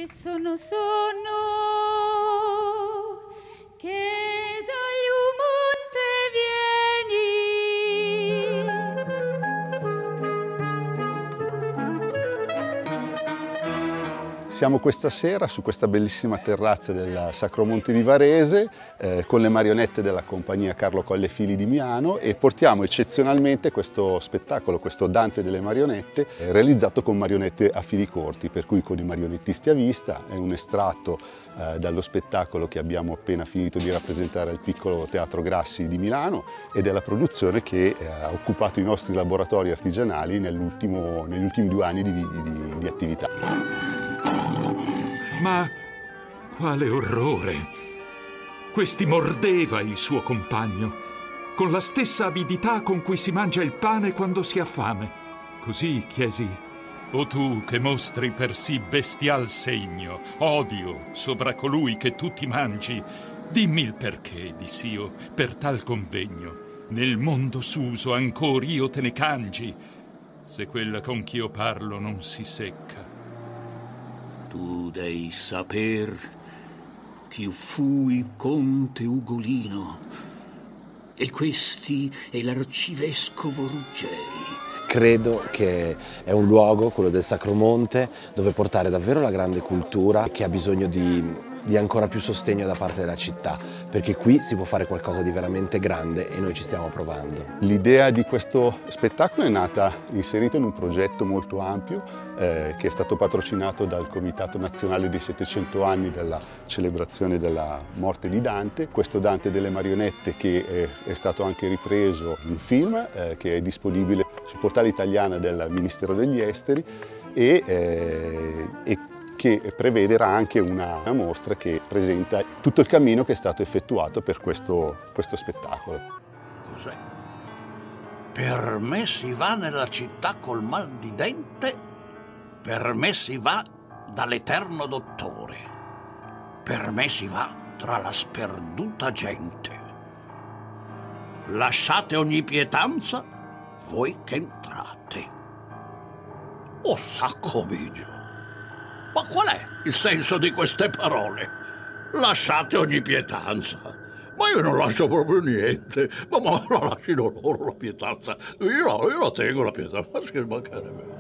che sono che dagli monte vieni. Siamo questa sera su questa bellissima terrazza del Sacro Monte di Varese con le marionette della compagnia Carlo Collefili di Miano e portiamo eccezionalmente questo spettacolo, questo Dante delle marionette, realizzato con marionette a fili corti, per cui con i marionettisti a vista. È un estratto dallo spettacolo che abbiamo appena finito di rappresentare al piccolo Teatro Grassi di Milano ed è la produzione che ha occupato i nostri laboratori artigianali negli ultimi 2 anni di attività. Ma quale orrore! Questi mordeva il suo compagno, con la stessa avidità con cui si mangia il pane quando si ha fame. Così chiesi: o tu che mostri per sì bestial segno, odio sopra colui che tu ti mangi, dimmi il perché, diss'io, per tal convegno. Nel mondo s'uso ancor io te ne cangi, se quella con ch'io parlo non si secca. Tu dei saper ch'io fui conte Ugolino e questi è l'arcivescovo Ruggeri. Credo che è un luogo, quello del Sacro Monte, dove portare davvero la grande cultura che ha bisogno di ancora più sostegno da parte della città, perché qui si può fare qualcosa di veramente grande e noi ci stiamo provando. L'idea di questo spettacolo è nata inserita in un progetto molto ampio che è stato patrocinato dal Comitato Nazionale dei 700 anni della celebrazione della morte di Dante. Questo Dante delle marionette che è stato anche ripreso in film che è disponibile sul portale italiano del Ministero degli Esteri e che prevederà anche una mostra che presenta tutto il cammino che è stato effettuato per questo spettacolo. Cos'è? Per me si va nella città col mal di dente, per me si va dall'eterno dottore, per me si va tra la sperduta gente. Lasciate ogni pietanza, voi che entrate. Oh sacco mio! Ma qual è il senso di queste parole? Lasciate ogni pietanza. Ma io non lascio proprio niente. Ma la lasciano loro la pietanza. Io la tengo la pietanza. Ma che mancherebbe.